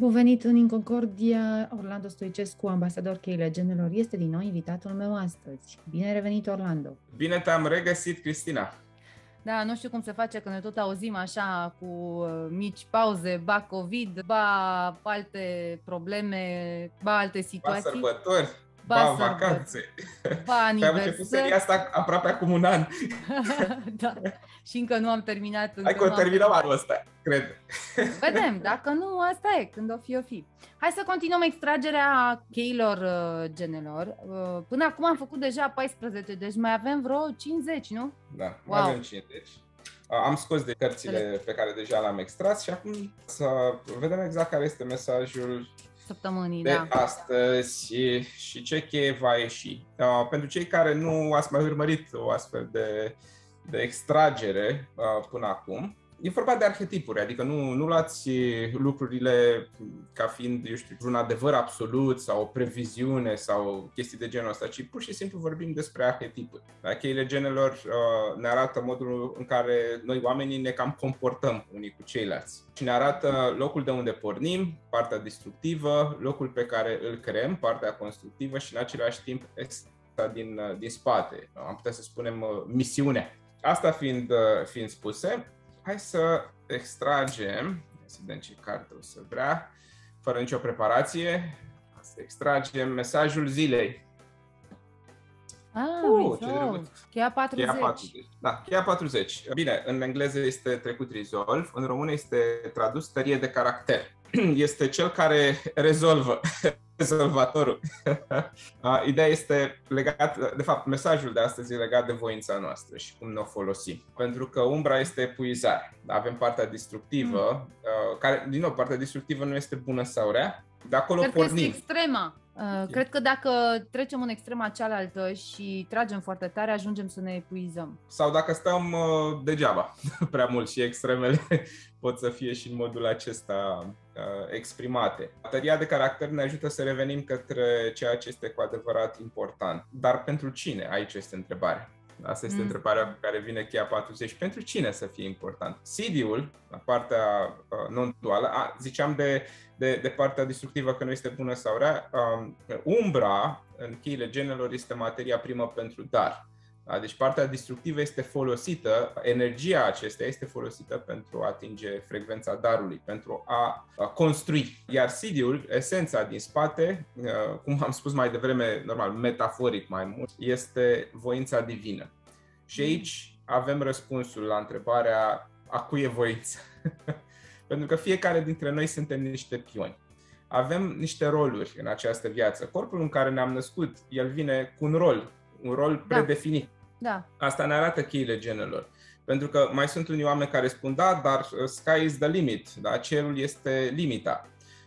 venit în Inconcordia. Orlando Stoicescu, ambasador cheile legendelor, este din nou invitatul meu astăzi. Bine revenit, Orlando! Bine te-am regăsit, Cristina! Da, nu știu cum se face că ne tot auzim așa cu mici pauze, ba COVID, ba alte probleme, ba alte situații. Ba sărbători, ba vacanțe. Ba aniversări. Am început seria asta aproape acum un an. Da, și încă nu am terminat. Hai că o terminăm anul ăsta, cred. Vedem, dacă nu, asta e, când o fi. Hai să continuăm extragerea cheilor genelor. Până acum am făcut deja 14, deci mai avem vreo 50, nu? Da, mai avem 50. Am scos de cărțile pe care deja le-am extras și acum să vedem exact care este mesajul săptămânii de astăzi și ce cheie va ieși. Pentru cei care nu ați mai urmărit o astfel de extragere până acum, e vorba de arhetipuri, adică nu luați lucrurile ca fiind, eu știu, un adevăr absolut sau o previziune sau chestii de genul ăsta, ci pur și simplu vorbim despre arhetipuri. Cheile genelor ne arată modul în care noi oamenii ne cam comportăm unii cu ceilalți. Și ne arată locul de unde pornim, partea destructivă, locul pe care îl creăm, partea constructivă și în același timp din spate. Am putea să spunem misiunea. Asta fiind spuse, hai să extragem, să vedem ce carte o să vrea, fără nicio preparație, să extragem mesajul zilei. Cheia 40. Da, cheia 40. Bine, în engleză este trecut resolve, în română este tradus tărie de caracter. Este cel care rezolvă, rezolvatorul. Ideea este legat, de fapt, mesajul de astăzi e legat de voința noastră și cum ne o folosim. Pentru că umbra este epuizare. Avem partea destructivă, care, din nou, partea destructivă nu este bună sau rea, de acolo pornim. Cred că este extrema. Cred că dacă trecem în extrema cealaltă și tragem foarte tare, ajungem să ne epuizăm. Sau dacă stăm degeaba prea mult și extremele pot să fie și în modul acesta exprimate. Tăria de caracter ne ajută să revenim către ceea ce este cu adevărat important. Dar pentru cine? Aici este întrebarea. Asta este întrebarea cu care vine cheia 40. Pentru cine să fie important? CD-ul, la partea non-duală, ziceam de partea destructivă că nu este bună sau rea, umbra în cheile genelor este materia primă pentru dar. Da? Deci partea destructivă este folosită, energia acesteia este folosită pentru a atinge frecvența darului, pentru a construi. Iar CD-ul, esența din spate, cum am spus mai devreme, normal, metaforic mai mult, este voința divină. Și aici avem răspunsul la întrebarea a cui e voința. Pentru că fiecare dintre noi suntem niște pioni. Avem niște roluri în această viață. Corpul în care ne-am născut, el vine cu un rol predefinit. Da. Asta ne arată cheile genelor. Pentru că mai sunt unii oameni care spun, da, dar sky is the limit, da? Cerul este limita.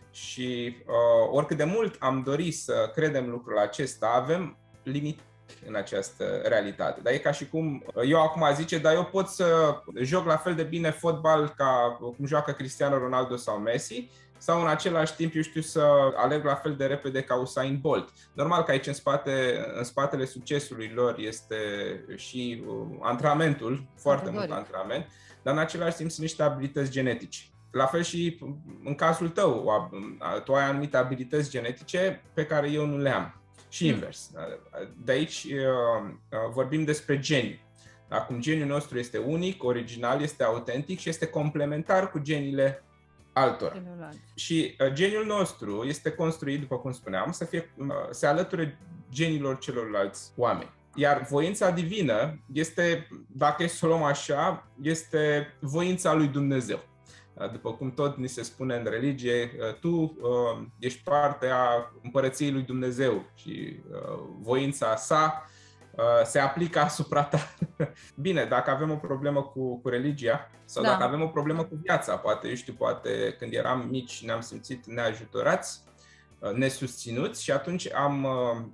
Și oricât de mult am dorit să credem lucrul acesta, avem limite în această realitate. Dar e ca și cum eu acum zice, dar eu pot să joc la fel de bine fotbal ca cum joacă Cristiano Ronaldo sau Messi, sau în același timp, eu știu, să alerg la fel de repede ca Usain Bolt. Normal că aici în spatele succesului lor este și antrenamentul, foarte mult antrenament, dar în același timp sunt niște abilități genetice. La fel și în cazul tău, tu ai anumite abilități genetice pe care eu nu le am. Și invers. De aici vorbim despre geniu. Acum geniul nostru este unic, original, este autentic și este complementar cu geniile altor. Și geniul nostru este construit, după cum spuneam, se alăture genilor celorlalți oameni. Iar voința divină este, dacă e să o luăm așa, este voința lui Dumnezeu. După cum tot ni se spune în religie, tu ești parte a împărăției lui Dumnezeu și voința sa se aplică asupra ta. Bine, dacă avem o problemă cu religia sau dacă avem o problemă cu viața, poate când eram mici ne-am simțit neajutorați, nesusținuți și atunci am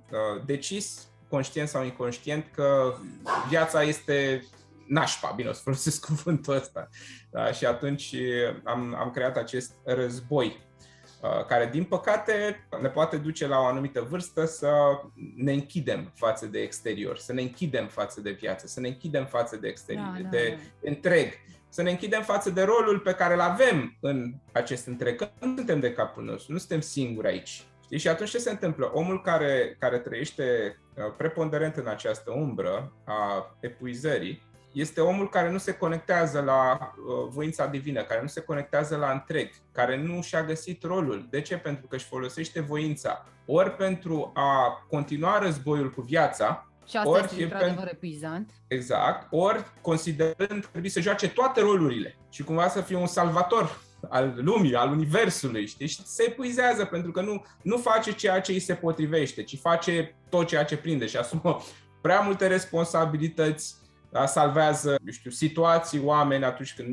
decis, conștient sau inconștient, că viața este nașpa, bine o să folosesc cuvântul ăsta. Da? Și atunci am creat acest război care, din păcate, ne poate duce la o anumită vârstă să ne închidem față de exterior, să ne închidem față de viață, să ne închidem față de exterior, de întreg. să ne închidem față de rolul pe care îl avem în acest întreg, că nu suntem de capul nostru, nu suntem singuri aici. Știi? Și atunci ce se întâmplă? Omul care trăiește preponderent în această umbră a epuizării este omul care nu se conectează la voința divină, care nu se conectează la întreg, care nu și-a găsit rolul. De ce? Pentru că își folosește voința ori pentru a continua războiul cu viața, și asta ori este într-adevăr epuizant. Exact, ori considerând că trebuie să joace toate rolurile și cumva să fie un salvator al lumii, al universului, știi? Și se epuizează pentru că nu face ceea ce îi se potrivește, ci face tot ceea ce prinde și asumă prea multe responsabilități, da? Salvează, situații, oameni atunci când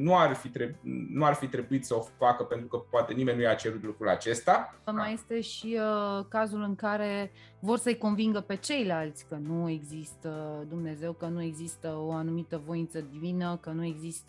nu ar fi trebuit să o facă pentru că poate nimeni nu i-a cerut lucrul acesta. Mai este și cazul în care vor să-i convingă pe ceilalți că nu există Dumnezeu, că nu există o anumită voință divină, că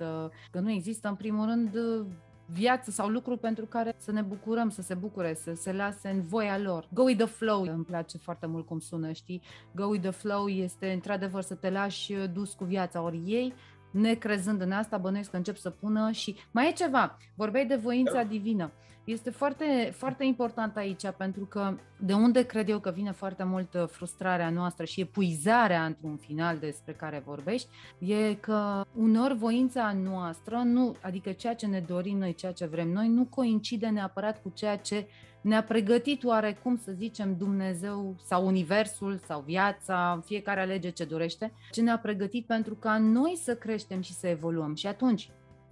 nu există în primul rând viață sau lucruri pentru care să ne bucurăm, să se bucure, să se lase în voia lor. Go with the flow, îmi place foarte mult cum sună, știi? Go with the flow este într-adevăr să te lași dus cu viața, ori ei, necrezând în asta, bănuiesc că încep să pună și... Mai e ceva, vorbeai de voința divină. Este foarte, foarte important aici, pentru că de unde cred eu că vine foarte mult frustrarea noastră și epuizarea într-un final despre care vorbești, e că uneori voința noastră, adică ceea ce ne dorim noi, ceea ce vrem noi, nu coincide neapărat cu ceea ce ne-a pregătit oarecum, să zicem, Dumnezeu sau Universul sau viața, fiecare alege ce dorește, ce ne-a pregătit pentru ca noi să creștem și să evoluăm. Și atunci,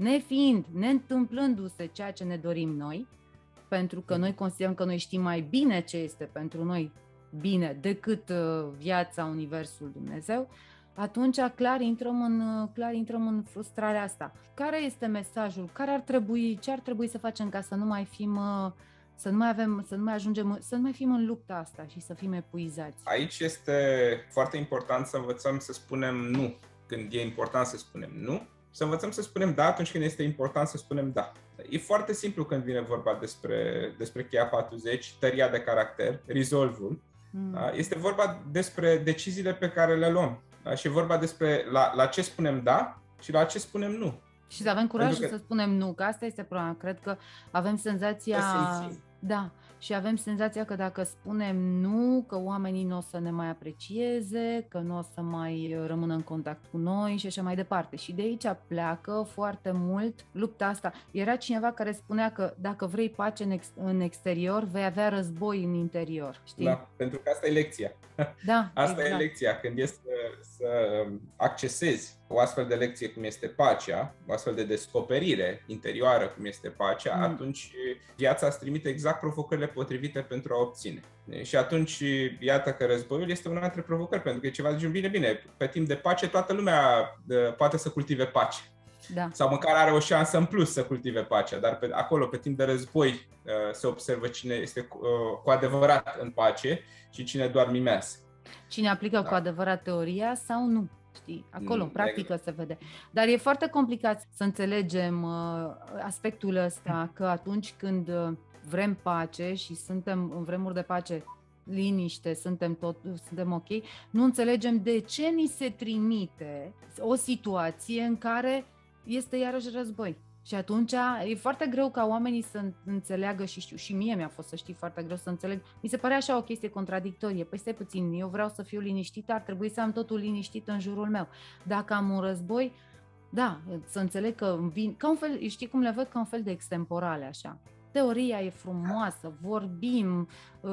neîntâmplându-se ceea ce ne dorim noi, pentru că noi considerăm că noi știm mai bine ce este pentru noi bine decât viața, Universul, Dumnezeu, atunci clar intrăm în frustrarea asta. Care este mesajul? Ce ar trebui să facem ca să nu mai fim... să nu mai fim în lupta asta și să fim epuizați? Aici este foarte important să învățăm să spunem nu când e important să spunem nu, să învățăm să spunem da atunci când este important să spunem da. E foarte simplu când vine vorba despre cheia 40, tăria de caracter, resolve-ul. Da? Este vorba despre deciziile pe care le luăm. Da? Și e vorba despre la ce spunem da și la ce spunem nu. Și să avem curajul să spunem nu, că asta este problema. Cred că avem senzația... Da, și avem senzația că dacă spunem nu, că oamenii nu o să ne mai aprecieze, că nu o să mai rămână în contact cu noi și așa mai departe. Și de aici pleacă foarte mult lupta asta. Era cineva care spunea că dacă vrei pace în exterior, vei avea război în interior. Știi? Da, pentru că asta e lecția. Da, asta e lecția, când este să accesezi o astfel de lecție cum este pacea, o astfel de descoperire interioară cum este pacea, atunci viața îți trimite exact provocările potrivite pentru a obține. Și atunci, iată că războiul este una dintre provocări, pentru că e ceva de bine, pe timp de pace toată lumea poate să cultive pace. Da. Sau măcar are o șansă în plus să cultive pacea, dar acolo, pe timp de război, se observă cine este cu adevărat în pace și cine doar mimează. Cine aplică cu adevărat teoria sau nu. Știi? Acolo, în practică, se vede. Dar e foarte complicat să înțelegem aspectul ăsta, că atunci când vrem pace și suntem în vremuri de pace, liniște, suntem ok, nu înțelegem de ce ni se trimite o situație în care este iarăși război. Și atunci e foarte greu ca oamenii să înțeleagă și mie mi-a fost, să știi, foarte greu să înțeleg. Mi se pare așa o chestie contradictorie. Păi stai puțin, eu vreau să fiu liniștită, ar trebui să am totul liniștit în jurul meu. Dacă am un război, da, să înțeleg că vin, ca un fel, știi cum le văd, ca un fel de extemporale așa. Teoria e frumoasă, vorbim,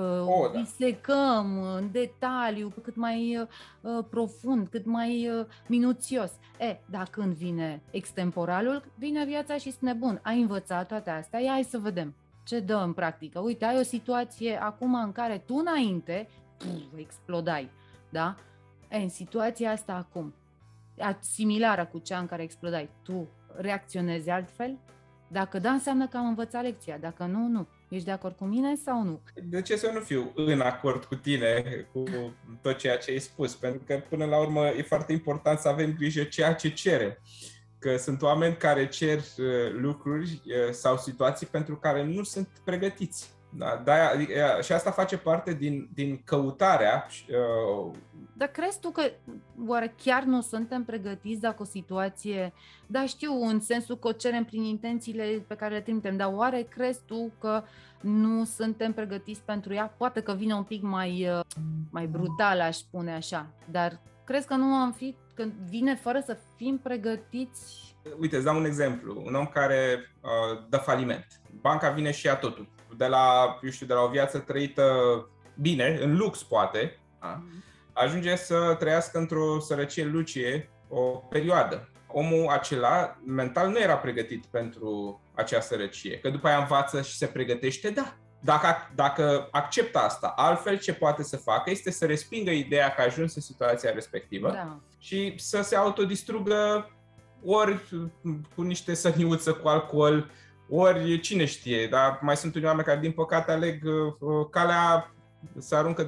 disecăm în detaliu, cât mai profund, cât mai minuțios. Dar când vine extemporalul, vine viața și spune, bun, ai învățat toate astea, hai să vedem ce dă în practică. Uite, ai o situație acum în care tu înainte explodai, da? În situația asta acum, similară cu cea în care explodai, tu reacționezi altfel? Dacă da, înseamnă că am învățat lecția. Dacă nu, nu. Ești de acord cu mine sau nu? De ce să nu fiu în acord cu tine, cu tot ceea ce ai spus? Pentru că, până la urmă, e foarte important să avem grijă ceea ce cerem. Că sunt oameni care cer lucruri sau situații pentru care nu sunt pregătiți. Da, și asta face parte din căutarea. Dar crezi tu că oare chiar nu suntem pregătiți dacă o situație, da, știu, în sensul că o cerem prin intențiile pe care le trimitem, dar oare crezi tu că nu suntem pregătiți pentru ea? Poate că vine un pic mai brutal, aș spune așa, dar crezi că nu am fi, când vine fără să fim pregătiți? Uite, îți dau un exemplu. Un om care dă faliment. Banca vine și ia totul. De la o viață trăită bine, în lux poate, ajunge să trăiască într-o sărăcie lucie o perioadă. Omul acela mental nu era pregătit pentru acea sărăcie, că după aia învață și se pregătește, da. Dacă acceptă asta, altfel ce poate să facă este să respingă ideea că a ajuns în situația respectivă și să se autodistrugă ori cu niște săniuță cu alcool, ori cine știe, dar mai sunt unii oameni care din păcate aleg calea să aruncă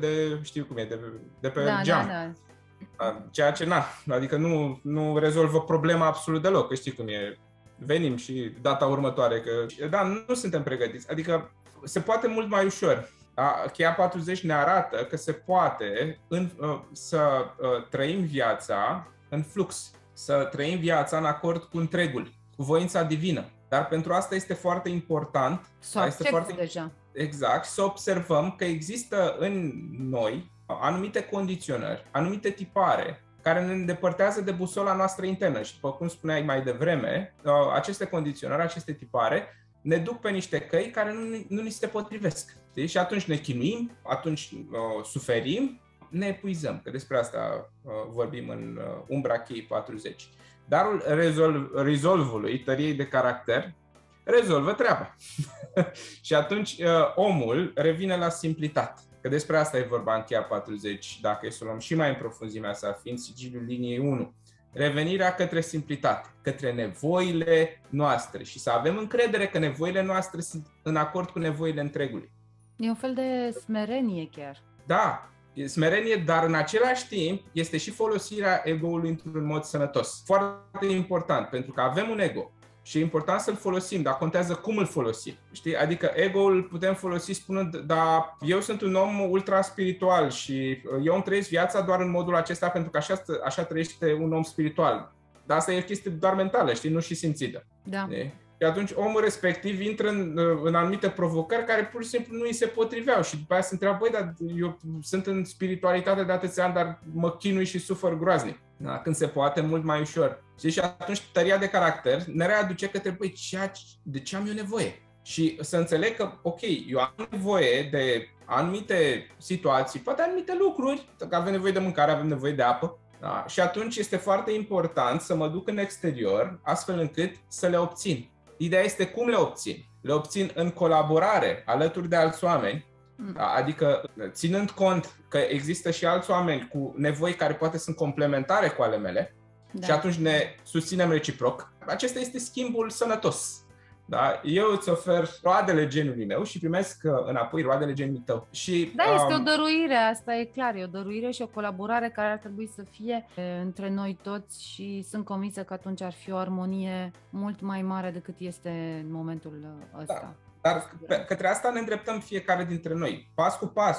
de pe geam. Ceea ce adică nu rezolvă problema absolut deloc, că știi cum e. Venim și data următoare, că nu suntem pregătiți. Adică se poate mult mai ușor. Cheia 40 ne arată că se poate să trăim viața în flux, să trăim viața în acord cu întregul, cu voința divină. Dar pentru asta este foarte important deja. Exact, să observăm că există în noi anumite condiționări, anumite tipare care ne îndepărtează de busola noastră internă. Și după cum spuneai mai devreme, aceste condiționări, aceste tipare ne duc pe niște căi care nu ni se potrivesc. Știi? Și atunci ne chinuim, atunci suferim, ne epuizăm, că despre asta vorbim în Umbra Cheii 40. Darul rezolvului, tăriei de caracter, rezolvă treaba. Și atunci omul revine la simplitate. Că despre asta e vorba în Cheia 40, dacă e să o luăm și mai în profunzimea sa, fiind sigiliul liniei 1. Revenirea către simplitate, către nevoile noastre și să avem încredere că nevoile noastre sunt în acord cu nevoile întregului. E un fel de smerenie chiar. Da, e smerenie, dar în același timp este și folosirea ego-ului într-un mod sănătos. Foarte important, pentru că avem un ego și e important să-l folosim, dar contează cum îl folosim. Știi? Adică ego-ul putem folosi spunând, da, eu sunt un om ultra spiritual și eu îmi trăiesc viața doar în modul acesta pentru că așa trăiește un om spiritual. Dar asta e o chestie doar mentală, știi, nu și simțită. Da. Și atunci omul respectiv intră în anumite provocări care pur și simplu nu îi se potriveau și după aia se întreabă, băi, dar eu sunt în spiritualitate de atâția ani, dar mă chinui și sufăr groaznic. Da? Când se poate, mult mai ușor. Și atunci tăria de caracter ne readuce către, băi, de ce am eu nevoie? Și să înțeleg că, ok, eu am nevoie de anumite situații, poate anumite lucruri, că avem nevoie de mâncare, avem nevoie de apă. Da? Și atunci este foarte important să mă duc în exterior, astfel încât să le obțin. Ideea este cum le obțin. Le obțin în colaborare, alături de alți oameni, adică ținând cont că există și alți oameni cu nevoi care poate sunt complementare cu ale mele și atunci ne susținem reciproc. Acesta este schimbul sănătos. Da? Eu îți ofer roadele genului meu și primesc înapoi roadele genului tău. Și, este o dăruire, asta e clar, e o dăruire și o colaborare care ar trebui să fie între noi toți și sunt convinsă că atunci ar fi o armonie mult mai mare decât este în momentul ăsta. Dar către asta ne îndreptăm fiecare dintre noi, pas cu pas,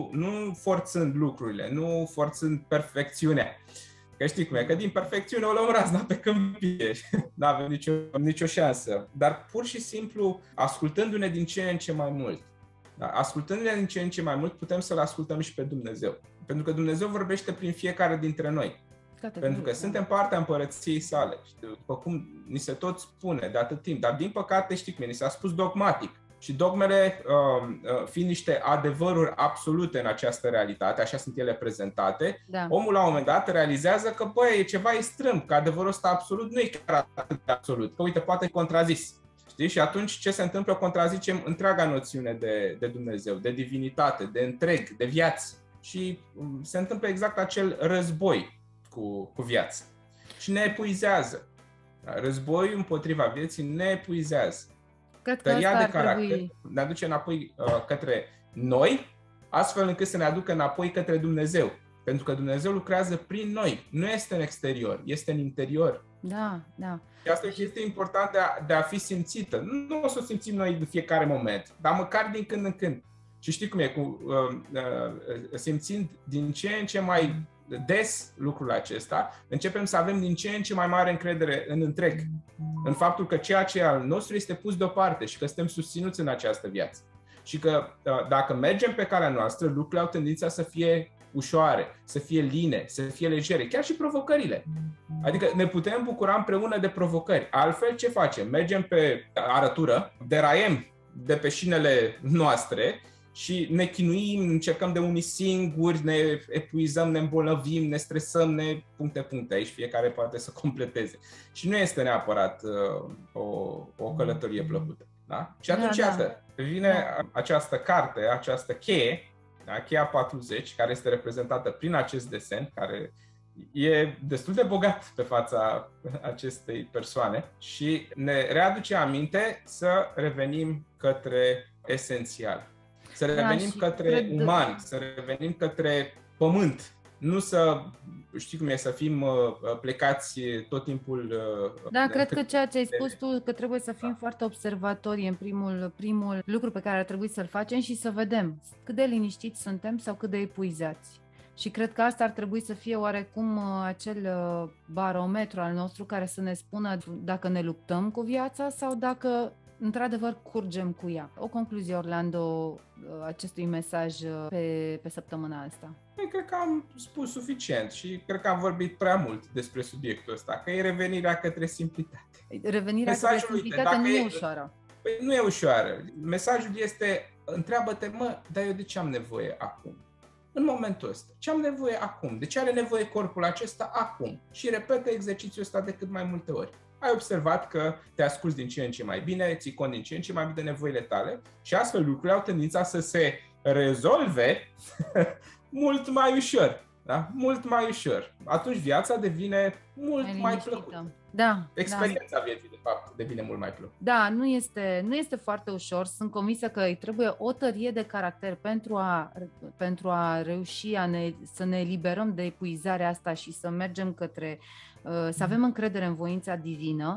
nu forțând lucrurile, nu forțând perfecțiunea. Că știi cum e, că din perfecțiune o luăm razna pe câmpie, nu avem nicio șansă. Dar pur și simplu, ascultându-ne din ce în ce mai mult, ascultându-ne din ce în ce mai mult, putem să-L ascultăm și pe Dumnezeu. Pentru că Dumnezeu vorbește prin fiecare dintre noi. Pentru că suntem partea împărăției sale. După cum ni se tot spune de atât timp. Dar din păcate, știi cum e, ni s-a spus dogmatic. Și dogmele, fiind niște adevăruri absolute în această realitate, așa sunt ele prezentate, omul la un moment dat realizează că, băi, ceva e strâmb, că adevărul ăsta absolut nu e chiar atât de absolut, că, uite, poate fi contrazis. Știi? Și atunci ce se întâmplă? Contrazicem întreaga noțiune de Dumnezeu, de divinitate, de întreg, de viață. Și se întâmplă exact acel război cu viața. Și ne epuizează. Războiul împotriva vieții ne epuizează. Tăria de caracter ne aduce înapoi către noi, astfel încât să ne aducă înapoi către Dumnezeu. Pentru că Dumnezeu lucrează prin noi, nu este în exterior, este în interior. Da, da. Și asta e o chestie importantă de a fi simțită. Nu o să o simțim noi în fiecare moment, dar măcar din când în când. Și știi cum e, simțind din ce în ce mai des lucrul acesta, începem să avem din ce în ce mai mare încredere în întreg, în faptul că ceea ce e al nostru este pus deoparte și că suntem susținuți în această viață. Și că dacă mergem pe calea noastră, lucrurile au tendința să fie ușoare, să fie line, să fie legere, chiar și provocările. Adică ne putem bucura împreună de provocări. Altfel, ce facem? Mergem pe arătură, deraiem de pe șinele noastre și ne chinuim, încercăm de unii singuri, ne epuizăm, ne îmbolnăvim, ne stresăm, ne puncte. Aici fiecare poate să completeze. Și nu este neapărat o călătorie plăcută. Da? Și atunci, iată, vine această carte, această cheie, da? Cheia 40, care este reprezentată prin acest desen, care e destul de bogat pe fața acestei persoane și ne readuce aminte să revenim către esențial, să revenim către uman, să revenim către pământ, nu să, știi cum e, să fim plecați tot timpul. Da, cred că ceea ce ai spus tu, că trebuie să fim foarte observatori în primul lucru pe care ar trebui să-l facem și să vedem cât de liniștiți suntem sau cât de epuizați. Și cred că asta ar trebui să fie oarecum acel barometru al nostru care să ne spună dacă ne luptăm cu viața sau dacă într-adevăr curgem cu ea. O concluzie, Orlando, acestui mesaj pe săptămâna asta. Cred că am spus suficient și cred că am vorbit prea mult despre subiectul ăsta, că e revenirea către simplitate. Revenirea către simplitate nu e ușoară. Păi nu e ușoară. Mesajul este, întreabă-te, dar eu de ce am nevoie acum? În momentul ăsta. Ce am nevoie acum? De ce are nevoie corpul acesta acum? Și repetă exercițiul ăsta de cât mai multe ori. Ai observat că te asculți din ce în ce mai bine, ții cont din ce în ce mai bine de nevoile tale și astfel lucrurile au tendința să se rezolve mult mai ușor. Da? Mult mai ușor. Atunci viața devine mult mai plăcută. Da. Experiența vieții, de fapt, devine mult mai plăcută. Da, nu este foarte ușor. Sunt convinsă că îi trebuie o tărie de caracter pentru a reuși să ne eliberăm de epuizarea asta și să mergem să avem încredere în voința divină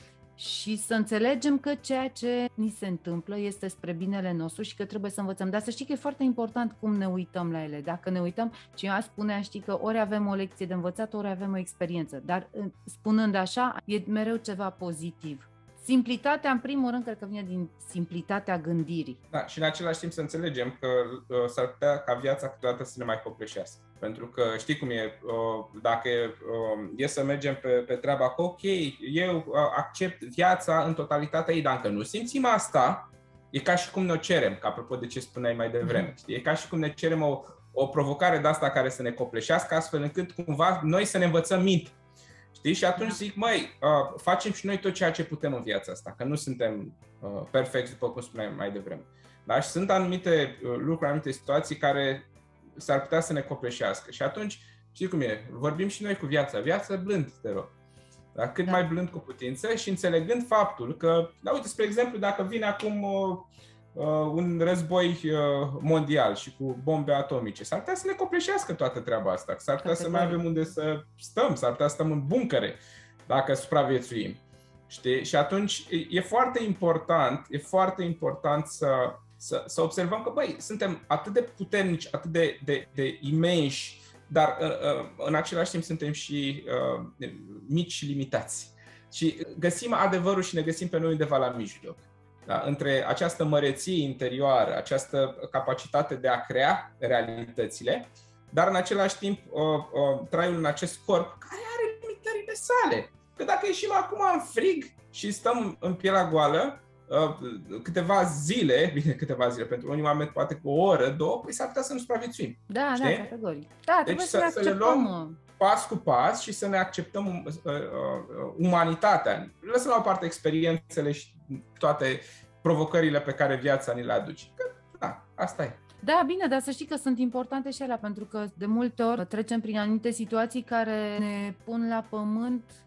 și să înțelegem că ceea ce ni se întâmplă este spre binele nostru și că trebuie să învățăm. Dar să știi că e foarte important cum ne uităm la ele. Dacă ne uităm, cineva spunea, știi că ori avem o lecție de învățat, ori avem o experiență. Dar spunând așa, e mereu ceva pozitiv. Simplitatea, în primul rând, cred că vine din simplitatea gândirii. Da, și în același timp să înțelegem că s-ar putea ca viața câteodată să ne mai copleșească. Pentru că știi cum e, dacă e să mergem pe treaba că ok, eu accept viața în totalitatea ei, dar încă nu simțim asta, e ca și cum ne o cerem, că apropo de ce spuneai mai devreme. Știi? E ca și cum ne cerem o provocare de asta care să ne copleșească, astfel încât cumva noi să ne învățăm minte. Știi? Și atunci zic, facem și noi tot ceea ce putem în viața asta, că nu suntem perfecți, după cum spuneam mai devreme. Da? Și sunt anumite lucruri, anumite situații care s-ar putea să ne copleșească. Și atunci, știi cum e, vorbim și noi cu viața blând, te rog. Da? Cât mai blând cu putință și înțelegând faptul că, uite, spre exemplu, dacă vine acum un război mondial și cu bombe atomice, s-ar putea să ne copleșească toată treaba asta, s-ar putea să mai avem unde să stăm, s-ar putea să stăm în buncăre dacă supraviețuim. Știi? Și atunci e foarte important să observăm că, suntem atât de puternici, atât de imensi, dar în același timp suntem și mici și limitați. Și găsim adevărul și ne găsim pe noi undeva la mijloc. Da? Între această măreție interioară, această capacitate de a crea realitățile, dar în același timp traiul în acest corp care are limitările sale. Că dacă ieșim acum în frig și stăm în pielea goală câteva zile, pentru unii oameni poate cu o oră, două, s-ar putea să nu supraviețuim. Da, categoric. Da, deci să le luăm pas cu pas și să ne acceptăm umanitatea. Lăsăm la o parte experiențele și toate provocările pe care viața ni le aduce. Că, da, asta e. Da, bine, dar să știi că sunt importante și alea, pentru că de multe ori trecem prin anumite situații care ne pun la pământ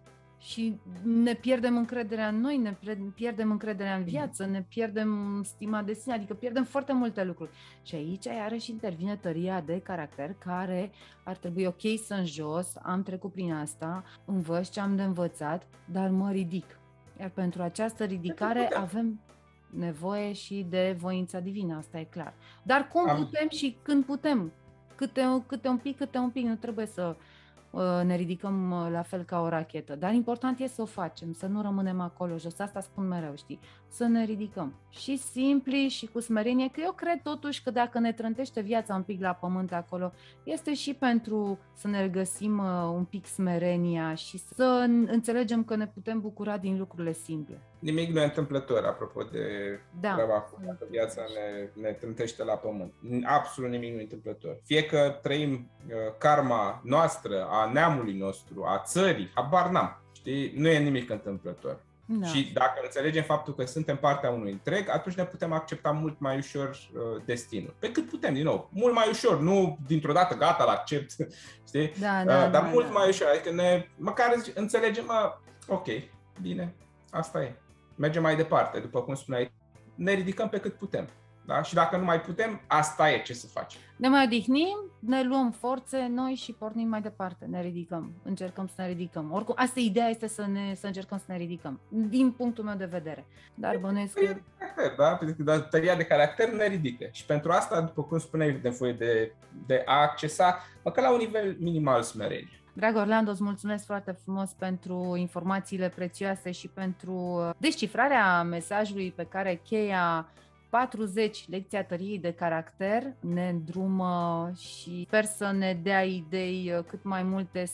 și ne pierdem încrederea în noi, ne pierdem încrederea în viață, ne pierdem stima de sine, adică pierdem foarte multe lucruri. Și aici iarăși intervine tăria de caracter, care ar trebui, ok, sunt jos, am trecut prin asta, învăț ce am de învățat, dar mă ridic. Iar pentru această ridicare avem nevoie și de voința divină, asta e clar. Dar cum putem și când putem? Câte un pic, nu trebuie să ne ridicăm la fel ca o rachetă. Dar important e să o facem, să nu rămânem acolo jos. Asta spun mereu, știi? Să ne ridicăm. Și simpli și cu smerenie, că eu cred totuși că dacă ne trântește viața un pic la pământ acolo, este și pentru să ne regăsim un pic smerenia și să înțelegem că ne putem bucura din lucrurile simple. Nimic nu e întâmplător, apropo de treaba că viața ne trântește la pământ. Absolut nimic nu e întâmplător. Fie că trăim karma noastră, a neamului nostru, a țării, habar n-am. Știi? Nu e nimic întâmplător. Da. Și dacă înțelegem faptul că suntem partea unui întreg, atunci ne putem accepta mult mai ușor destinul. Pe cât putem, din nou. Mult mai ușor, nu dintr-o dată gata, l-accept, știi? Dar mult mai ușor. Adică măcar înțelegem, ok, bine, asta e. Mergem mai departe, după cum spuneai, ne ridicăm pe cât putem. Da? Și dacă nu mai putem, asta e, ce să facem. Ne mai odihnim, ne luăm forțe noi și pornim mai departe, ne ridicăm, încercăm să ne ridicăm. Oricum, asta ideea este să încercăm să ne ridicăm, din punctul meu de vedere. Dar bănuiesc că... Da? Pentru că tăria de caracter ne ridică. Și pentru asta, după cum spuneai, de nevoie de a accesa, măcar la un nivel minimal smerenie. Dragă Orlando, îți mulțumesc foarte frumos pentru informațiile prețioase și pentru descifrarea mesajului pe care cheia 40, lecția tăriei de caracter, ne îndrumă și sper să ne dea idei cât mai multe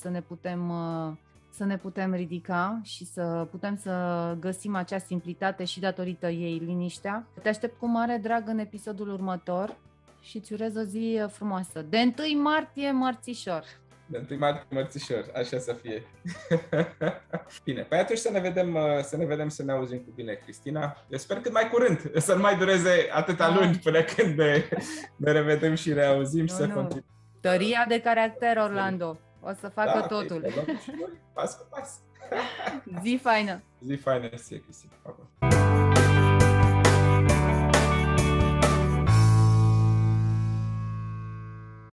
să ne putem ridica și să putem să găsim acea simplitate și datorită ei liniștea. Te aștept cu mare drag în episodul următor și îți urez o zi frumoasă. De 1 martie, mărțișor! De 1 martie, mărțișor, așa să fie. Bine, păi atunci să ne vedem, să ne auzim cu bine, Cristina. Eu sper cât mai curând, să nu mai dureze atâta luni până când ne revedem și reauzim și să continuăm. Tăria de caracter, Orlando. O să facă totul. Pas cu pas. Zi faină! Zi faină, Cristina.